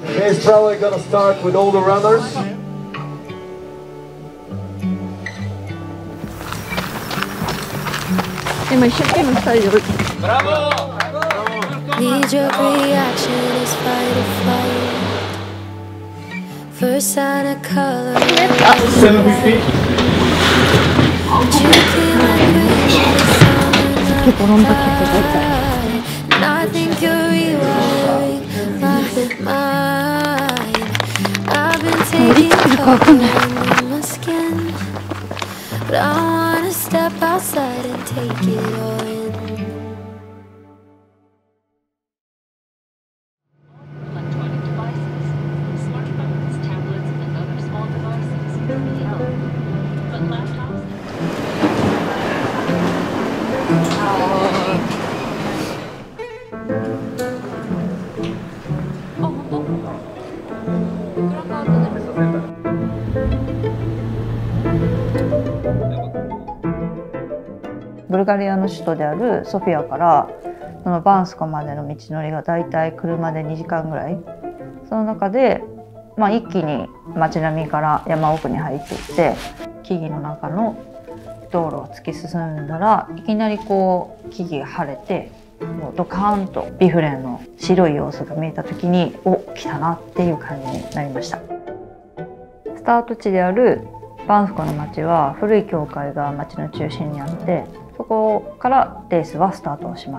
He's probably gonna start with all the runners. Knee-jerk reaction is fight or flight. First sign of color. 750. And I think you're rewiring my mind. I've been taking cover in my skin, but I wanna step outside and take it all in. Electronic devices, smartphones, tablets, and other small devices may be held, but laptops ブルガリアの首都であるソフィアからそのバンスコまでの道のりがだいたい車で2時間ぐらい。その中で、一気に街並みから山奥に入っていって木々の中の道路を突き進んだらいきなりこう木々が晴れてもうドカーンとビフレンの白い様子が見えた時に来たなっていう感じになりました。スタート地であるバンスコの街は古い教会が街の中心にあってそこからレースはスタートをします。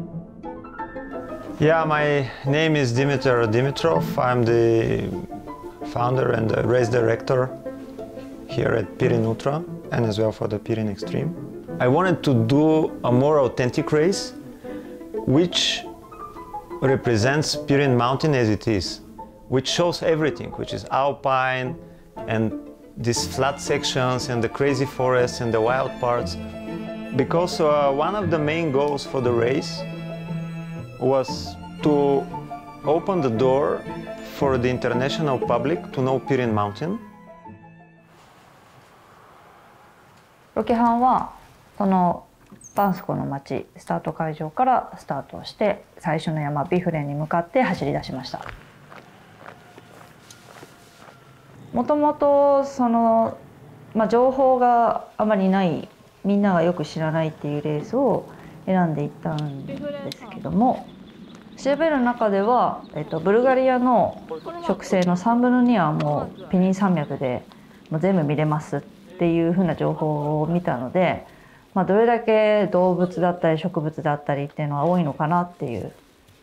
Yeah, my name is Dimitar Dimitrov. I'm the founder and the race director here at Pirin Ultra and as well for the Pirin Extreme. I wanted to do a more authentic race which represents Pirin Mountain as it is, which shows everything, which is alpine and these flat sections and the crazy forests and the wild parts. Because one of the main goals for the race was to open the door for the international public to know Pirin Mountain. ロケハンはそのバンスコの町スタート会場からスタートをして最初の山ビフレンに向かって走り出しました。もともとその、情報があまりないみんながよく知らないっていうレースを選んでいったんですけども調べる中では、ブルガリアの植生の3分の2はもうピニン山脈でもう全部見れますっていうふうな情報を見たので、どれだけ動物だったり植物だったりっていうのは多いのかなっていう。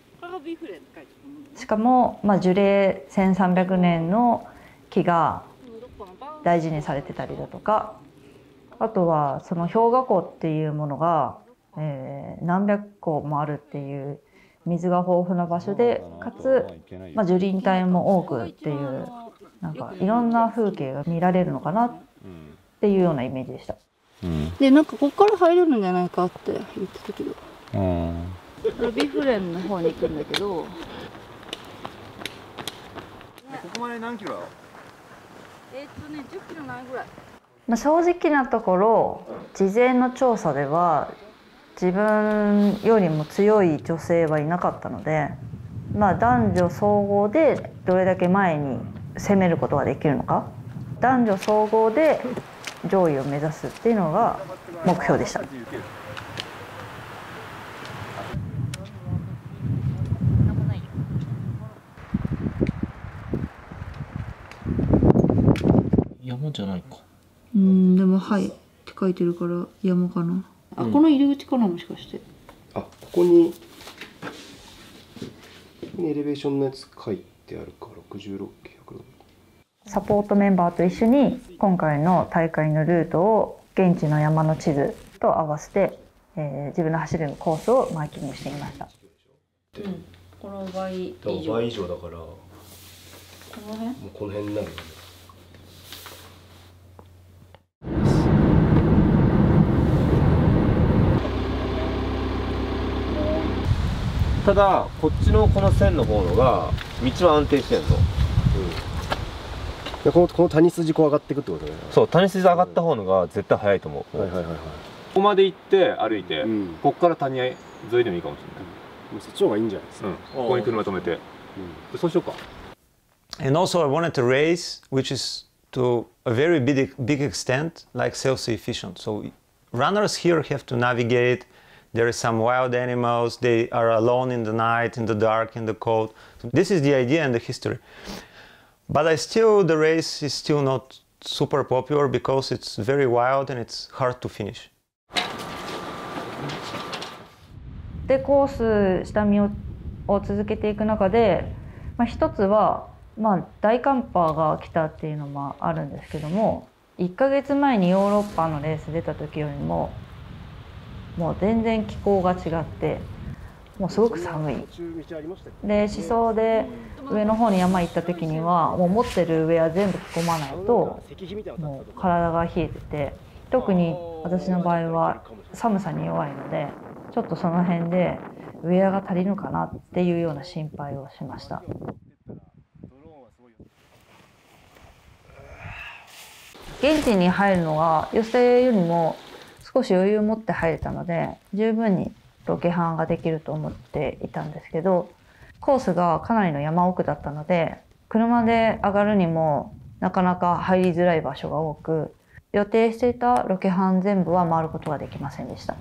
しかも、樹齢1300年の木が大事にされてたりだとかあとはその氷河湖っていうものが、何百個もあるっていう水が豊富な場所でかつ、樹林帯も多くっていうなんかいろんな風景が見られるのかなっていうようなイメージでした。 でなんかここから入れるんじゃないかって言ってたけど、 ビフレンの方に行くんだけど、 ここまで何キロだろう 10キロないぐらい。 正直なところ事前の調査では自分よりも強い女性はいなかったので、男女総合でどれだけ前に攻めることができるのか男女総合で上位を目指すっていうのが目標でした。 山じゃないか。 でもはいって書いてるから山かな。この入り口かなもしかして。 ここにエレベーションのやつ書いてあるか66キロ。 サポートメンバーと一緒に今回の大会のルートを現地の山の地図と合わせて、自分の走るコースをマーキングしていました。 この倍以上。 倍以上だから。 この辺？ もうこの辺になるよね。 ただこっちのこの線の方のが道は安定してんの。 この谷筋こう上がっていくってことね。 そう、谷筋上がった方のが絶対早いと思う。ここまで行って歩いて、ここから谷沿いでもいいかもしれない。 そっちの方がいいんじゃないですか。 ここに車止めて、そうしようか。 And also I wanted a race which is to a very big extent like self-sufficient. So runners here have to navigate. There are some wild animals. They are alone in the night, in the dark, in the cold. So this is the idea and the history. But the race is still not super popular because it's very wild and it's hard to finish. でコース下見を続けていく中で、一つは、大寒波が来たっていうのもあるんですけども、1ヶ月前にヨーロッパのレース出た時よりももう全然気候が違って、もうすごく寒い。で思想で上の方に山行った時にはもう持ってるウェア全部着込まないともう体が冷えてて、特に私の場合は寒さに弱いので、ちょっとその辺でウェアが足りるかなっていうような心配をしました。現地に入るのが予選よりも少し余裕を持って入れたので、十分にロケハンができると思っていたんですけど、コースがかなりの山奥だったので、車で上がるにもなかなか入りづらい場所が多く、予定していたロケハン全部は回ることができませんでした。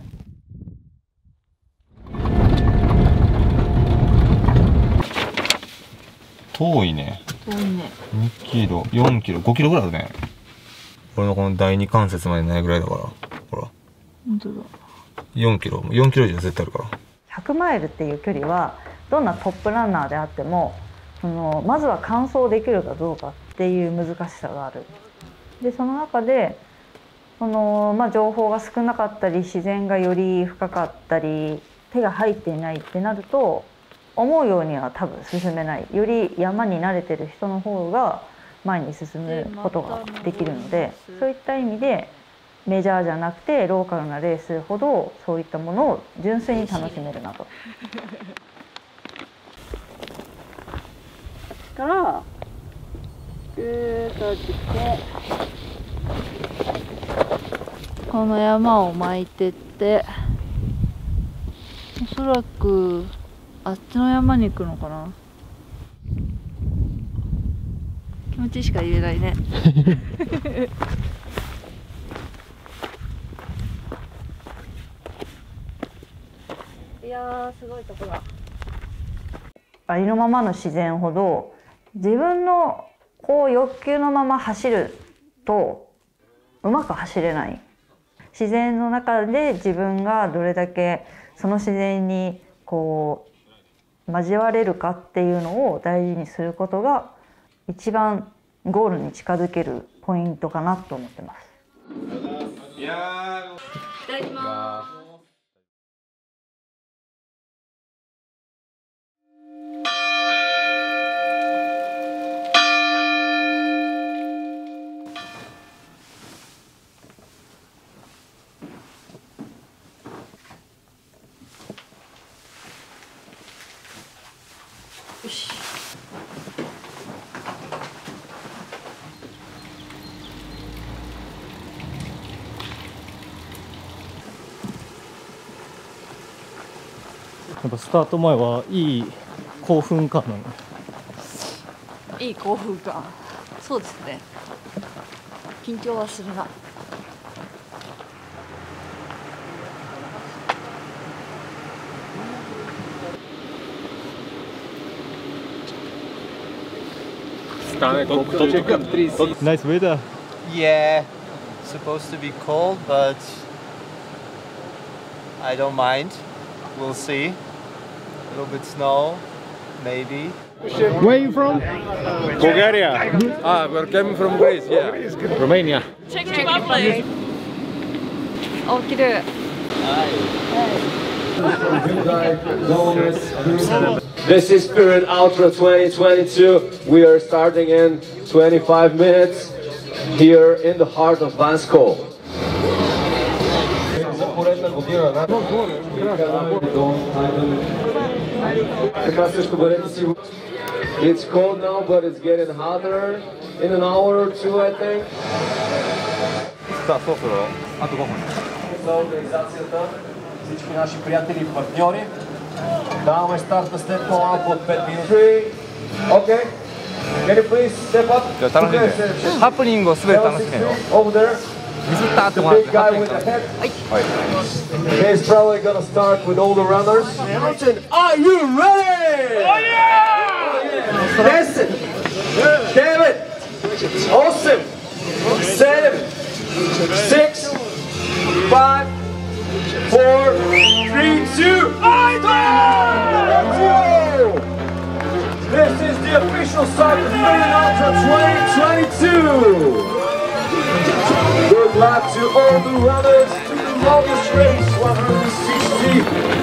遠いね。 遠いね。 2キロ、4キロ、5キロぐらいあるね。俺のこの第二関節までないぐらいだから、ほら。 本当だ。 4キロ以上絶対あるから。 100マイルっていう距離はどんなトップランナーであってもまずは完走できるかどうかっていう難しさがある。でその中で情報が少なかったり自然がより深かったり手が入っていないってなると思うようには多分進めない。より山に慣れてる人の方が前に進むことができるので、そういった意味でメジャーじゃなくてローカルなレースほどそういったものを純粋に楽しめるなと。からぐーっと落ちてこの山を巻いてって、おそらくあっちの山に行くのかな。気持ちしか言えないね。いやーすごいとこだ。ありのままの自然ほど自分の欲求のまま走るとうまく走れない。自然の中で自分がどれだけその自然に交われるかっていうのを大事にすることが一番ゴールに近づけるポイントかなと思ってます。いただきます。よし。 やっぱスタート前はいい興奮感なの。 いい興奮感。そうですね。緊張はするな。 Nice weather. Yeah, supposed to be cold, but I don't mind. We'll see. A little bit snow, maybe. Where are you from? Bulgaria. We're coming from Greece, yeah. Romania. Czech Republic. お、綺麗。 This is Spirit Ultra 2022. We are starting in 25 minutes here in the heart of Bansko. It's cold now, but it's getting hotter in an hour or two, I think. さあ、そろそろあと5分。 Всички наши приятели и партньори. Даваме старта след по-малко от 5 минути. Okay. Can you please step up? じゃあ楽しんで。ハプニングをすべて楽しめよ。 Over there. ミスったって The 思われ big て。ハ guy プニン with グ the 楽し head. め。はい。 He's probably gonna start with all the runners. Hamilton, are you ready? Oh yeah! Listen, David, Austin, 7, 6, 5, 4, 3, 2, let's go! This is the official start of Spirit Ultra 2022. Good luck to all the runners to the longest race, 160.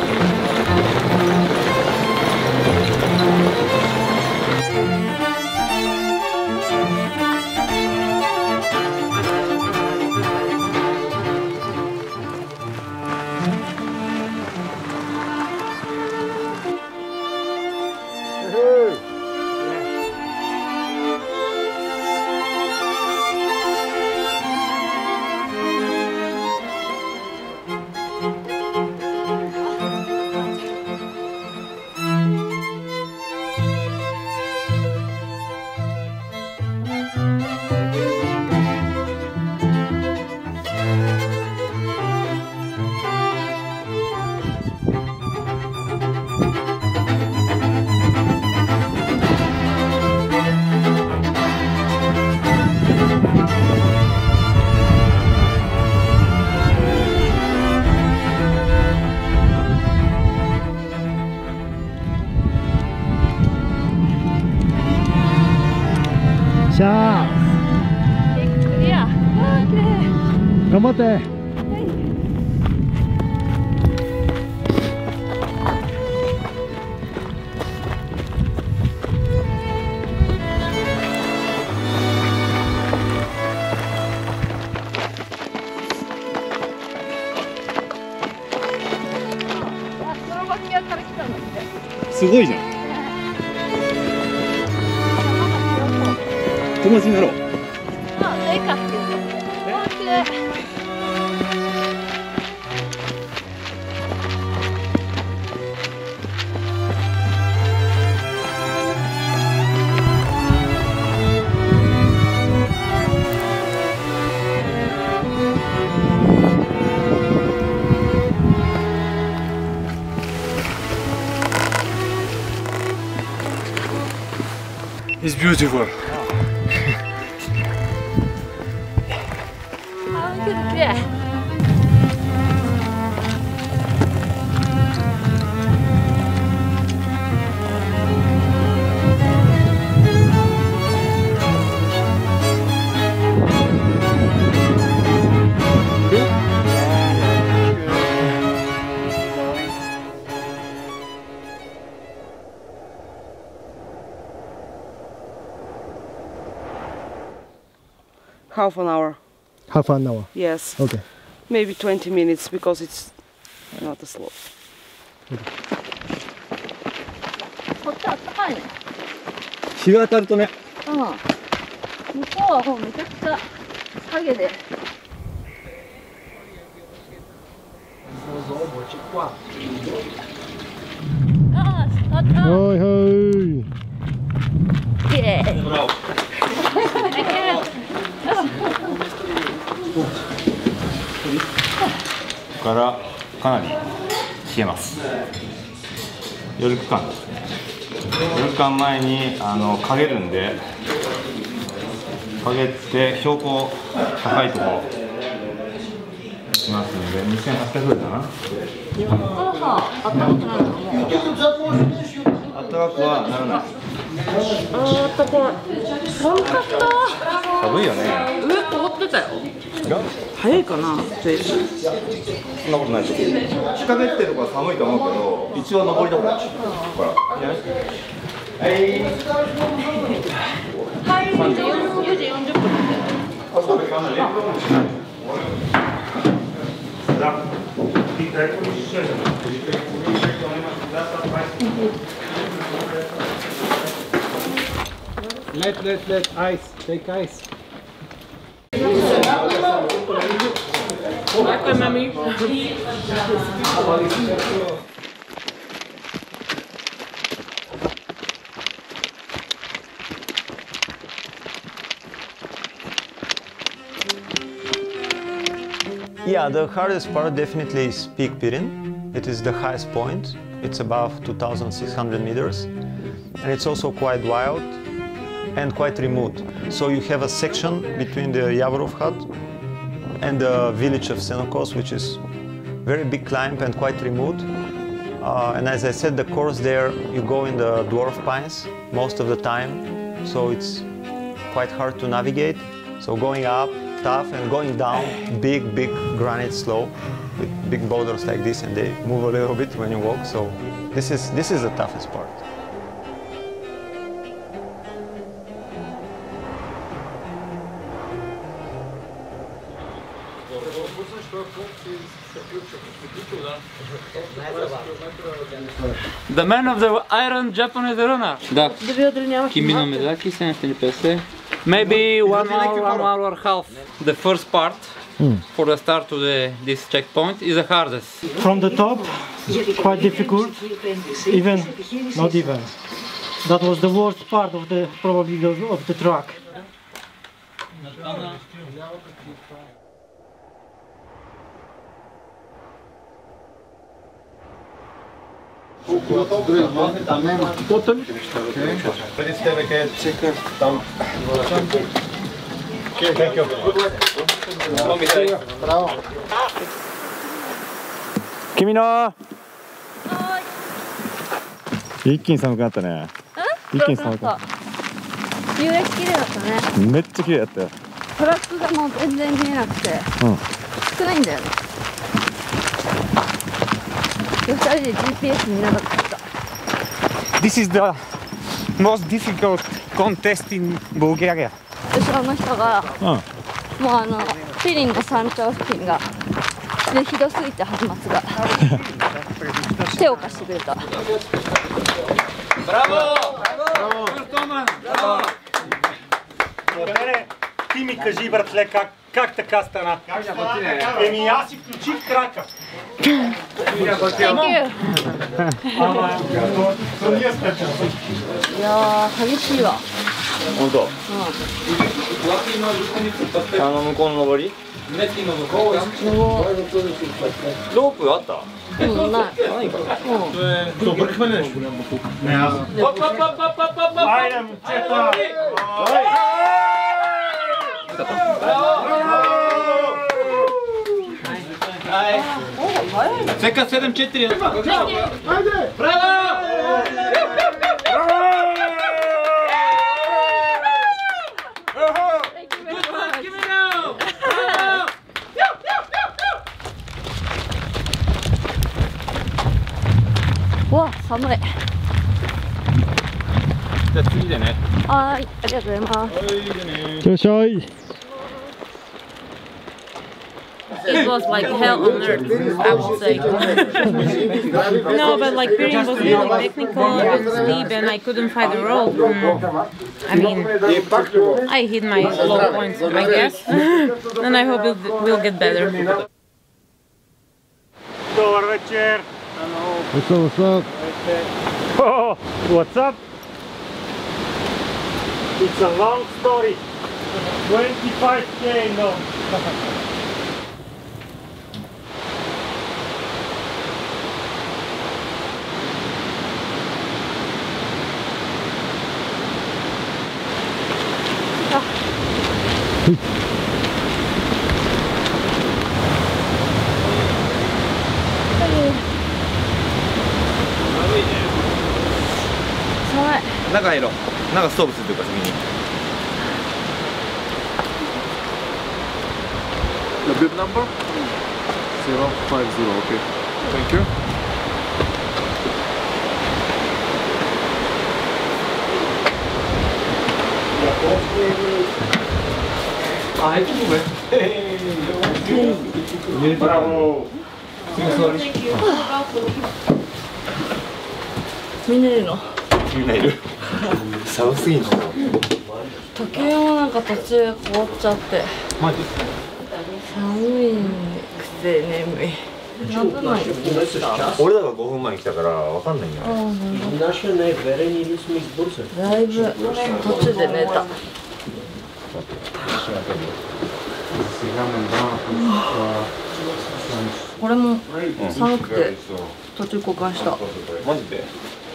頑張って。すごいじゃん。友達になろう。 あ、いいか。 It's beautiful. Half an hour. Half an hour. Yes. Okay. Maybe 20 minutes because it's not a slope. こっちは暖かいね。 日が当たるとね。 うん。向こうはもうめちゃくちゃ影で。ああ、スタート。 はいはい。 イエーイ。 ここからかなり冷えます。夜区間ですね。夜区間前に陰るんで、陰って標高高いところ行きますので、2800ぐらいかな。 あったかくなるのもう。 あったかくはならない。 あったかい。寒かった。 寒いよね。 上凍ってたよ。 早いかな。 そんなことないです。日陰ってるとこは寒いと思うけど、一応登りだから。ほら。はい。 4時40分。 あ、そうですか。 Let ice. Take ice. Yeah, the hardest part definitely is Peak Pirin. It is the highest point. It's above 2,600 meters. And it's also quite wild and quite remote. So you have a section between the Yavorov Hut and the village of Senokos, which is very big climb and quite remote. And as I said, the course there, you go in the dwarf pines most of the time. So it's quite hard to navigate. So going up, tough, and going down, big granite slope with big boulders like this, and they move a little bit when you walk. So this is the toughest part. The man of the Iron Japanese runner. Да. Kimino Mizaki, 750. Maybe 1 hour and a half. The first part for the start to this checkpoint is the hardest. From the top, quite difficult. Not even. That was the worst part of the probably of the track. 君の一気に寒くなったね。一気に寒くなった。 夕焼け綺麗だったね。 めっちゃ綺麗だったよ。 トラックがもう全然見えなくて、少ないんだよね。2人で GPS 見ながら来た。 This is the most difficult contest in Bulgaria. 後ろの人が、もうピリンの山頂付近がでひどすぎて端末が手を貸してくれた。 Ти ми кажи, братле, как така стана? Еми аз си включих крака. いやー、激しいわ。 本当。向こうの上り？ロープあった？ ない。 ないか。 Сека 7-4. Браво! わ、寒い。 じゃあ次でね。 はい、ありがとうございます。 よっしゃい。 It was like hell on earth, I would say. No, but like Pirin was really technical, and steep, and I couldn't find the road. I mean, I hit my low points, I guess, and I hope it will get better. Добър вечер! What's up? Oh, what's up? It's a long story. 25K long. 寒い。 中入ろう。中ストーブするというか先に。 The bib number? 050, okay. Thank you. Bravo! みんないるの？ みんないる。寒すぎんの。 時計もなんか途中変わっちゃって。 マジ？ 寒いくて眠い。何分前に来ました？ 俺らが5分前に来たからわかんないんだよ。 だいぶ途中で寝た。 俺も寒くて途中交換した。 マジで？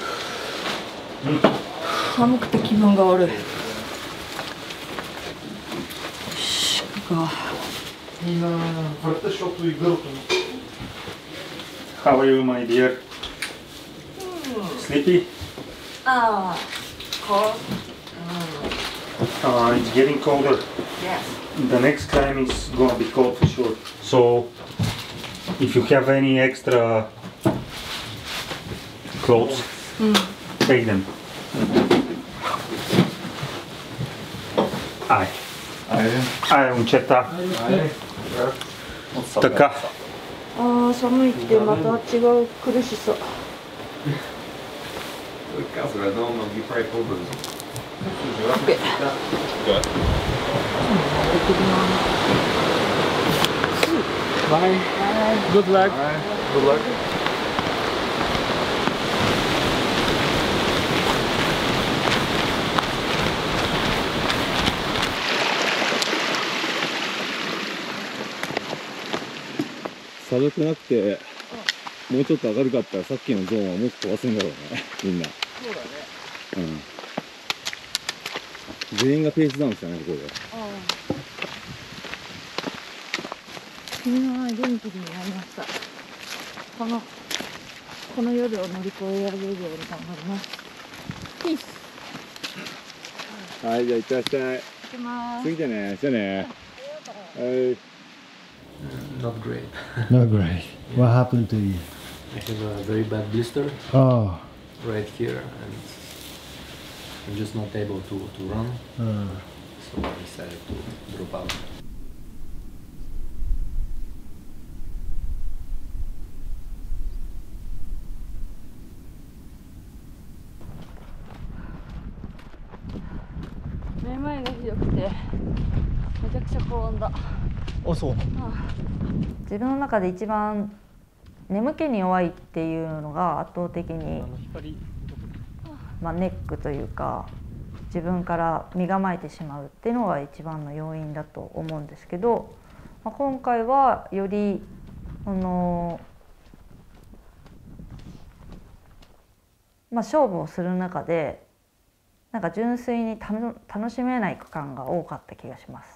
寒くて気分が悪い。よし、行くか。 How are you, my dear? Sleepy? Cold. It's getting colder. Yes. The next time is gonna be cold for sure. So, if you have any extra clothes, take them. Момчета. Така. 寒いってまた違う苦しさ。 Bye. Good luck. Good luck. 寒くなくて、もうちょっと明るかったらさっきのゾーンはもっと飛ばすんだろうね、みんな。 そうだね。 全員がペースダウンしたね、ここで。 君の元気になりました。この夜を乗り越えられるように頑張ります。ピース。 はい、じゃあ行ってらっしゃい。 行きます。 次でね、じゃあね。はい。 Not great. Not great. What happened to you? I have a very bad blister. Oh. Right here, and I'm just not able to run. So I decided to drop out. Memaiがひどくてめちゃくちゃ転んだ。 あ、そう。 自分の中で一番眠気に弱いっていうのが圧倒的に、ネックというか自分から身構えてしまうっていうのが一番の要因だと思うんですけど、今回はより勝負をする中でなんか純粋に楽しめない区間が多かった気がします。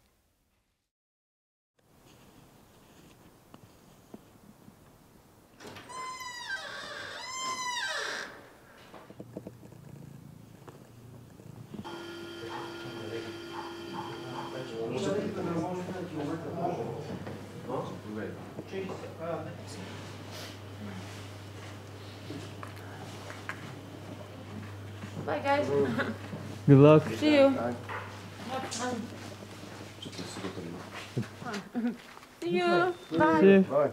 Bye guys. Good luck. See you. See you. Bye. See you. Bye.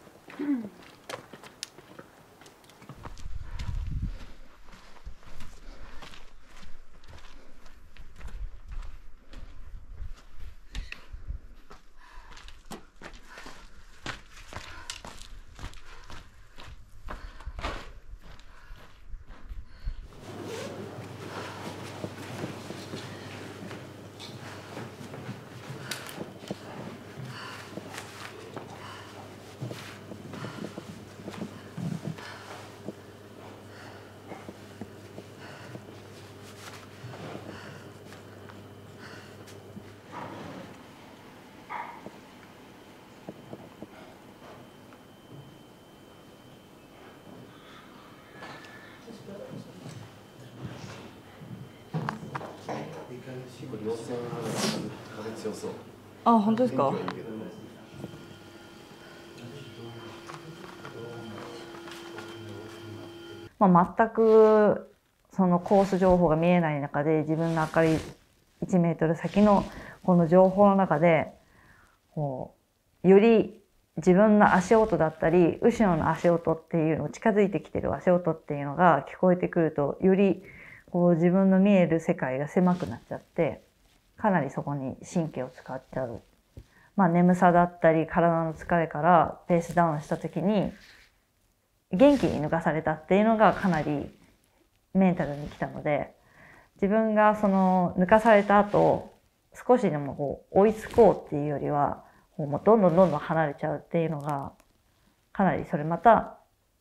あ、本当ですか？ 全くそのコース情報が見えない中で自分の明かり1メートル先のこの情報の中でより自分の足音だったり後ろの足音っていうの近づいてきてる足音っていうのが聞こえてくるとより自分の見える世界が狭くなっちゃってかなりそこに神経を使っちゃう。眠さだったり体の疲れからペースダウンした時に元気に抜かされたっていうのがかなりメンタルにきたので、自分がその抜かされた後少しでも追いつこうっていうよりはもうどんどん離れちゃうっていうのがかなりそれまた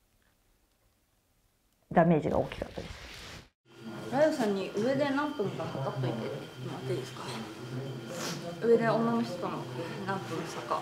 ダメージが大きかったです。 ライオさんに上で何分か測っといてもらっていいですか。上で女の人との何分差か。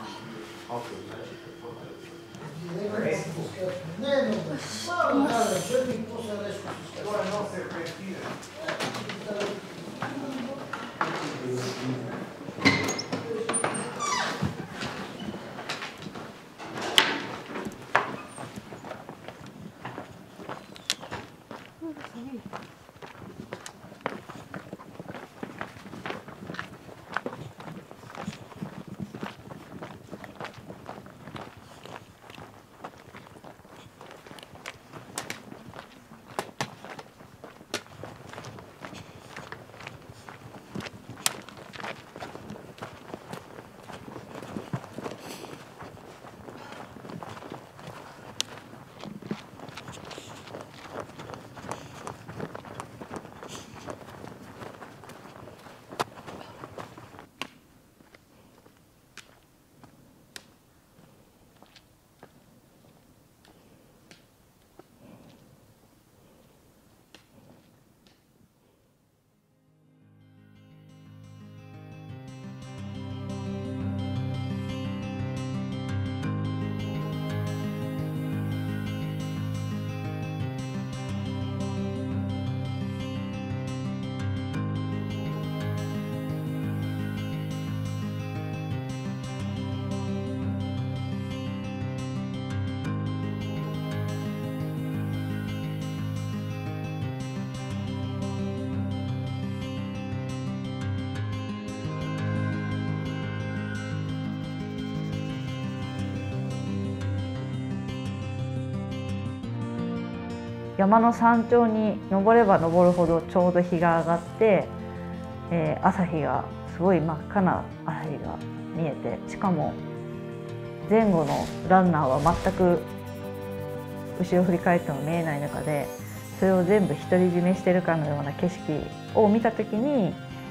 山の山頂に登れば登るほどちょうど日が上がって、朝日がすごい真っ赤な朝日が見えて、しかも前後のランナーは全く後ろ振り返っても見えない中で、それを全部独り占めしてるかのような景色を見た時に、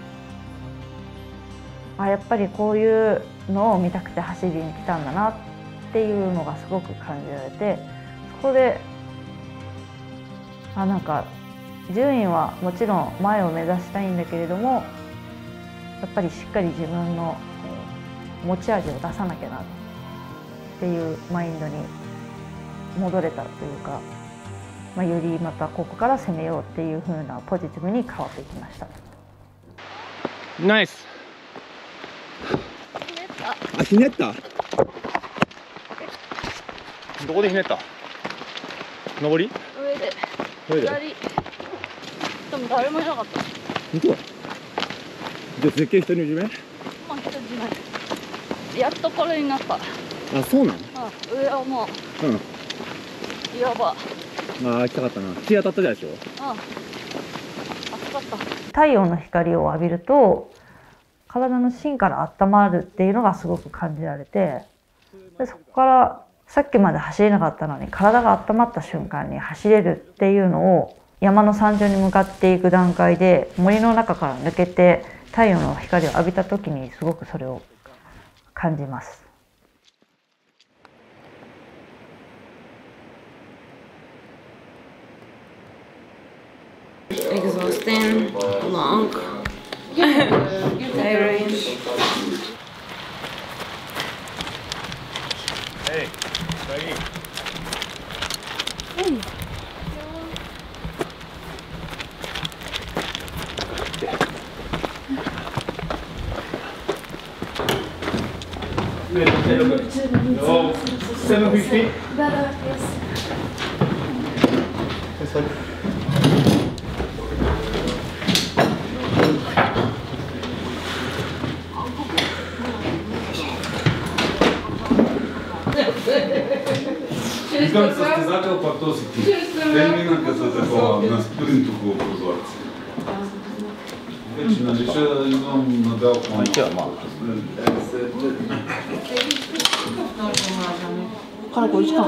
やっぱりこういうのを見たくて走りに来たんだなっていうのがすごく感じられて、そこでなんか順位はもちろん前を目指したいんだけれども、やっぱりしっかり自分の持ち味を出さなきゃなっていうマインドに戻れたというか、よりまたここから攻めようっていう風なポジティブに変わっていきました。 ナイス。 ひねった。 どこでひねった？上り？ 上で。左。でも誰もいなかった。 本当？じゃあ絶景独り占め？ 独り占め。やっとこれになった。 そうなの？ 上はもう。岩場。 行きたかったな。日当たったでしょ？ 暑かった。 太陽の光を浴びると体の芯から温まるっていうのがすごく感じられて、でそこからさっきまで走れなかったのに体が温まった瞬間に走れるっていうのを、山の山頂に向かっていく段階で森の中から抜けて太陽の光を浴びた時にすごくそれを感じます。 Exhausting, long, tiring. Hey, ready? Hey. No, 750? Better, yes. It's like... Искам състезател, пак то си ти. Те минаха за такова, на спринт около прозорци. Вече налиша да идвам надалко. Кара го искам.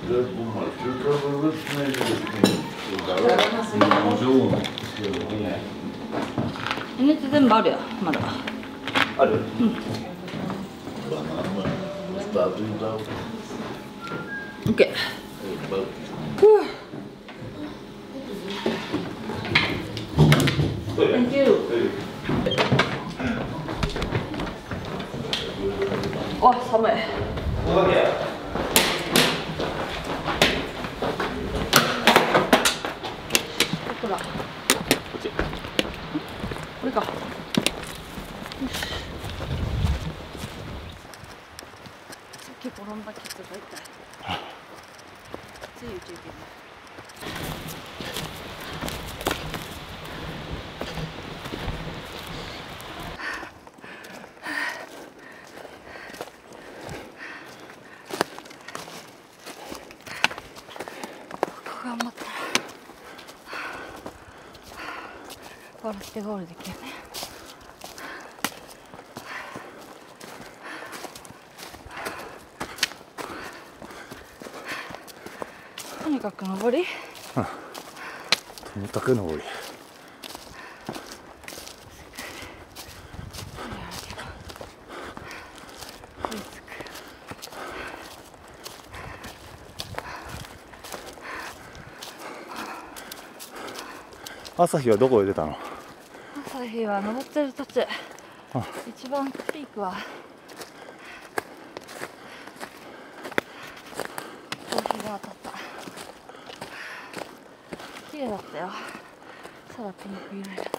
入れて全部あるよ、まだ。 ある？ うん。オッケー。Thank you. あ、寒い。どこだ？こっち。これか。よし。さっき転んだケツが痛い。つい打ち受ける。頑張ったら笑ってゴールできるね。とにかく登り。 とにかく登り。朝日はどこで出たの？ 朝日は登ってる途中。一番ピークは朝日が当たった。綺麗だったよ。空ピンク色になって。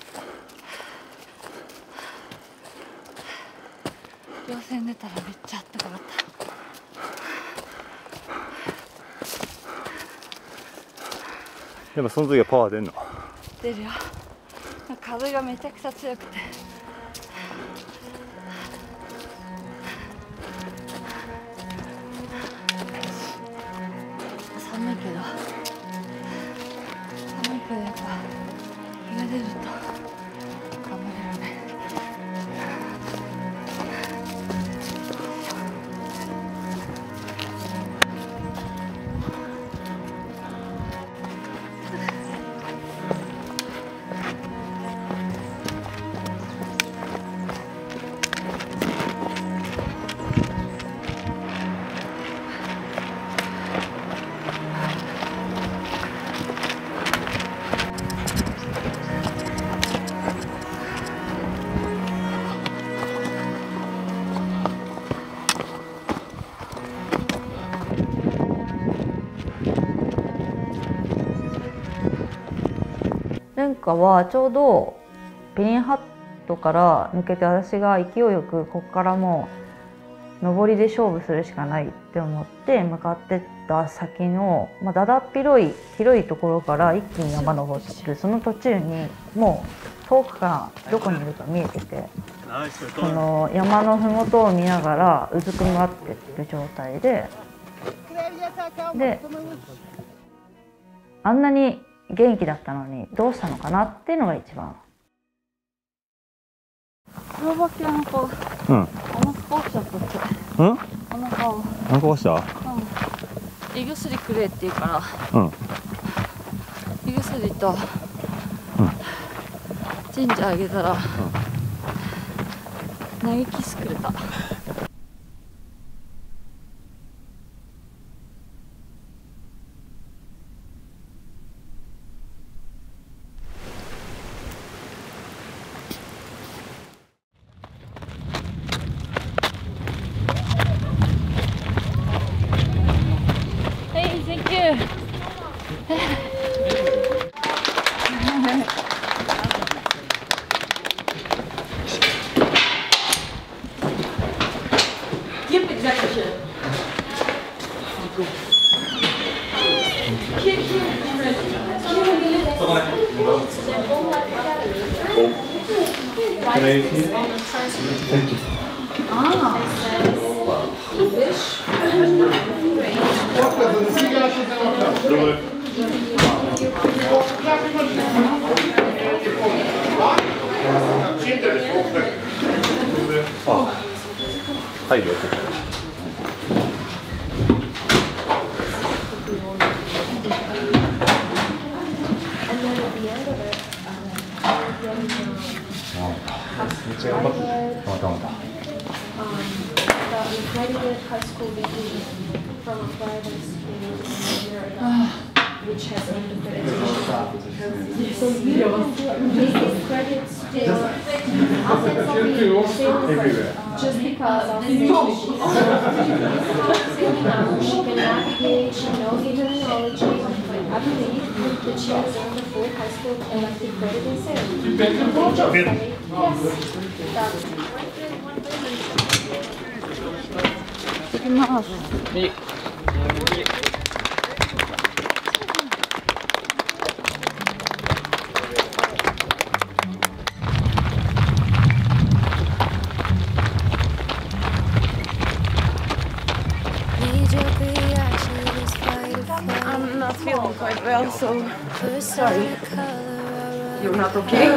稜線出たらめっちゃあったかかった。 でもその時はパワー出んの？ 出るよ。風がめちゃくちゃ強くて。寒いけどやっぱ日が出ると頑張れるね。 前回はちょうどピリンハットから抜けて、私が勢いよくここからもう上りで勝負するしかないって思って向かってった先の、だだっ広いところから一気に山登ってるその途中にもう遠くからどこにいるか見えてて、その山の麓を見ながらうずくまってる状態で、あんなに元気だったのにどうしたのかなっていうのが一番。 スロバキアの子、お腹壊しちゃったって。お腹を。 壊した？ 胃薬くれって言うから、胃薬とジンジャーあげたら、投げキスくれた。 入るよ。 high school vacation from a private school which has accreditation. So you take credits for just because of sailing now. She can navigate, she knows the terminology. I believe that she has earned the full high school elective credit in sailing. Yes, that's I'm not feeling quite well, so sorry. You're not okay?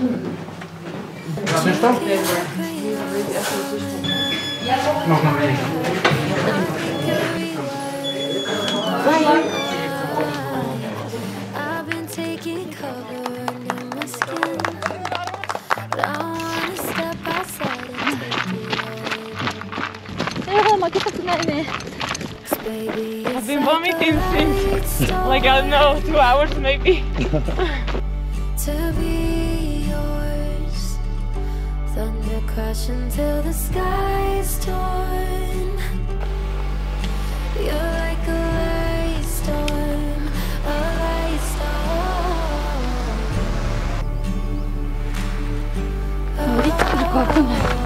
I've been taking cover under my skin, but I wanna step outside and take it all. I've been vomiting since like, I don't know, 2 hours maybe. To be yours, thunder crashing till the sky is torn. You're like a light storm, a light storm.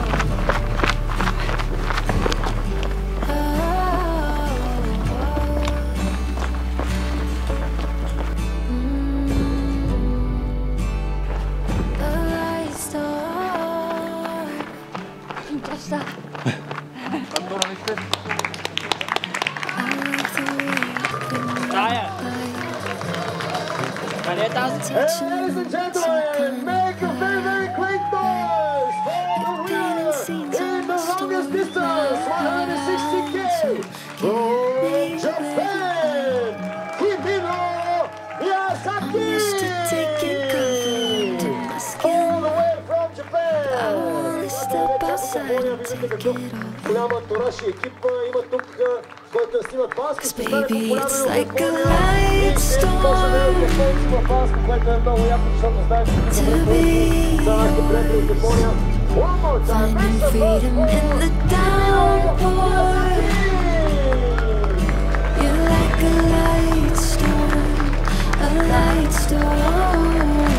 Ladies and gentlemen, make a very, very great noise for the winner in the longest distance, 160K, from Japan, Kimino Miyazaki! All the way from Japan! Cause baby, it's like a light storm. To be finding freedom in the downpour. You're like a light storm, a light storm.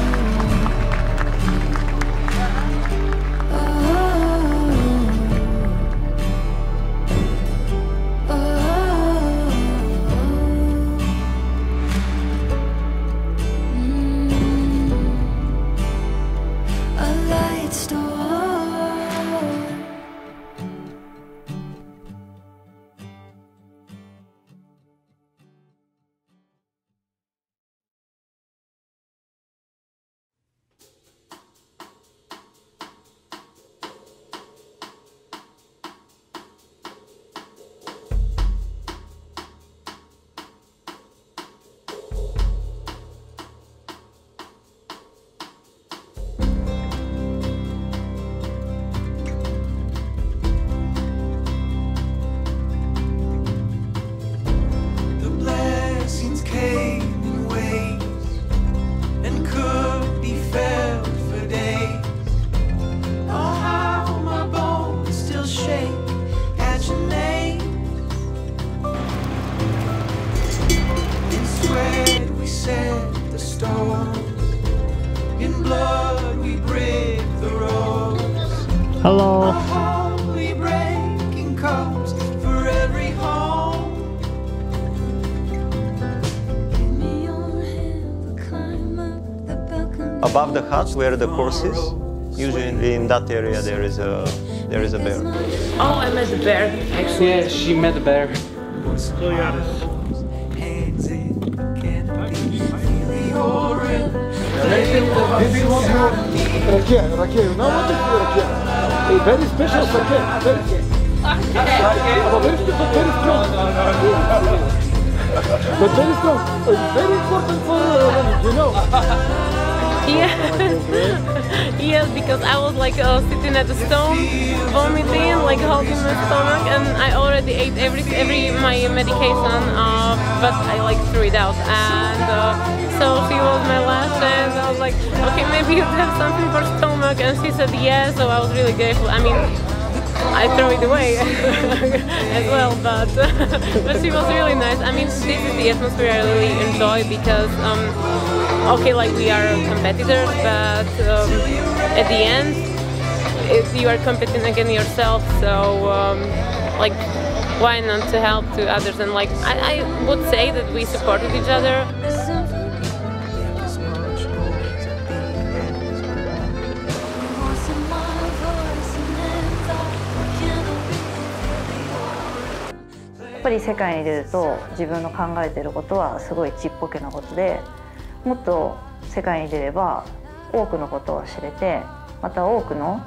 Hello. Above the hut where the course is, usually in that area there is a bear. Oh, I met the bear. Actually, yeah, she met the bear. Very special sake. Very strong. But very strong. Very important for running, you know. Yes, because I was like sitting at the stone, vomiting, like holding my stomach, and I already ate every my medication, but I like threw it out. And so she was my last chance. I was like, okay, maybe you have something for stomach, and she said yes. So I was really grateful. I mean, I throw it away as well, but she was really nice. I mean, this is the atmosphere I really enjoy because, okay, like we are competitors, but at the end, you are competing against yourself. So, like, why not to help to others? And like, I would say that we supported each other. やっぱり世界に出ると自分の考えていることはすごいちっぽけなことで、もっと世界に出れば多くのことを知れて、また多くの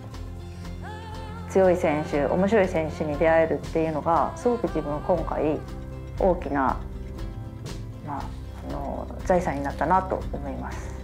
強い選手、面白い選手に出会えるっていうのがすごく自分今回大きな、財産になったなと思います。